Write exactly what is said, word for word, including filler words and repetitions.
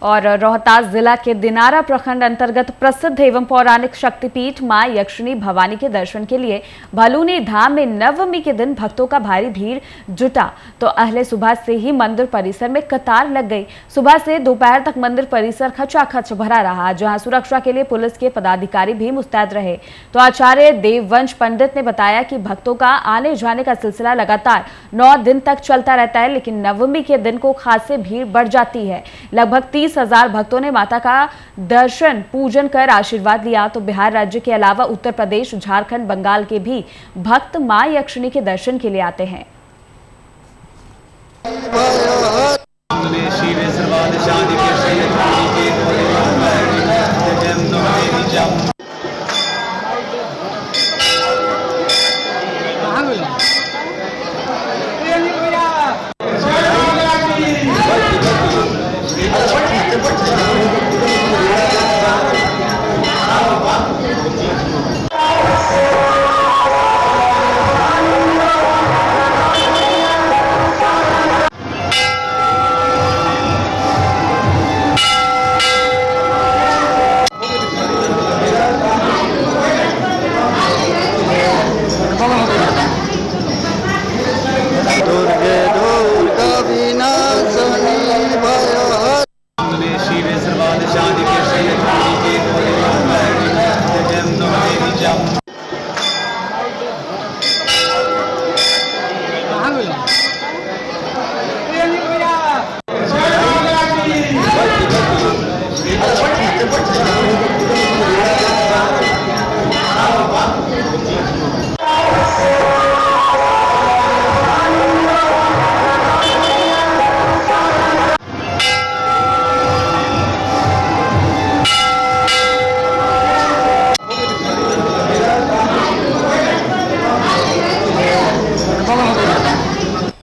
और रोहतास जिला के दिनारा प्रखंड अंतर्गत प्रसिद्ध एवं पौराणिक शक्तिपीठ मां यक्षिणी भवानी के दर्शन के लिए भलूनी धाम में नवमी के दिन भक्तों का भारी भीड़ जुटा तो अहले सुबह से ही मंदिर परिसर में कतार लग गई। सुबह से दोपहर तक मंदिर परिसर खचाखच भरा रहा, जहां सुरक्षा के लिए पुलिस के पदाधिकारी भी मुस्तैद रहे। तो आचार्य देववंश पंडित ने बताया कि भक्तों का आने जाने का सिलसिला लगातार नौ दिन तक चलता रहता है, लेकिन नवमी के दिन को खासे भीड़ बढ़ जाती है। लगभग तीस हजार भक्तों ने माता का दर्शन पूजन कर आशीर्वाद लिया। तो बिहार राज्य के अलावा उत्तर प्रदेश, झारखंड, बंगाल के भी भक्त मां यक्षिणी के दर्शन के लिए आते हैं। शिव सर्वाद शांति